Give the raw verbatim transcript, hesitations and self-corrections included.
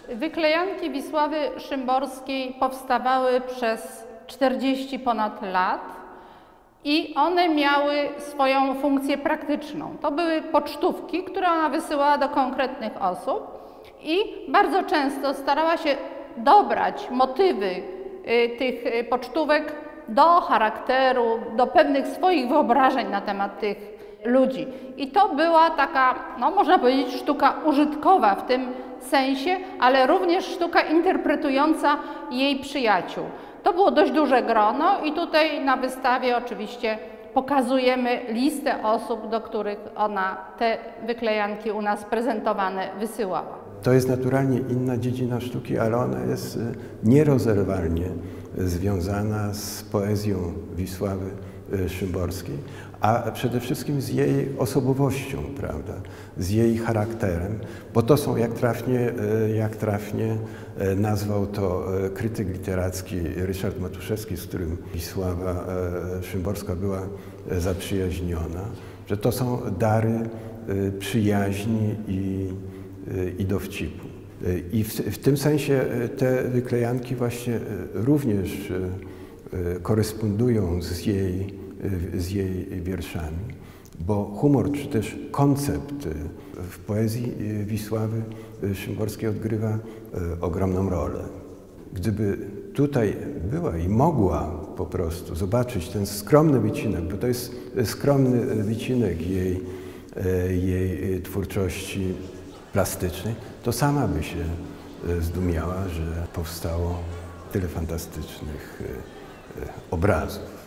Wyklejanki Wisławy Szymborskiej powstawały przez czterdzieści ponad lat i one miały swoją funkcję praktyczną. To były pocztówki, które ona wysyłała do konkretnych osób i bardzo często starała się dobrać motywy tych pocztówek do charakteru, do pewnych swoich wyobrażeń na temat tych ludzi. I to była taka, no można powiedzieć, sztuka użytkowa w tym sensie, ale również sztuka interpretująca jej przyjaciół. To było dość duże grono i tutaj na wystawie oczywiście pokazujemy listę osób, do których ona te wyklejanki u nas prezentowane wysyłała. To jest naturalnie inna dziedzina sztuki, ale ona jest nierozerwalnie związana z poezją Wisławy Szymborskiej, a przede wszystkim z jej osobowością, prawda, z jej charakterem, bo to są, jak trafnie, jak trafnie nazwał to krytyk literacki Ryszard Matuszewski, z którym Wisława Szymborska była zaprzyjaźniona, że to są dary przyjaźni i, i dowcipu. I w, w tym sensie te wyklejanki właśnie również korespondują z jej, z jej wierszami, bo humor czy też koncept w poezji Wisławy Szymborskiej odgrywa ogromną rolę. Gdyby tutaj była i mogła po prostu zobaczyć ten skromny wycinek, bo to jest skromny wycinek jej, jej twórczości plastycznej, to sama by się zdumiała, że powstało tyle fantastycznych obrazów.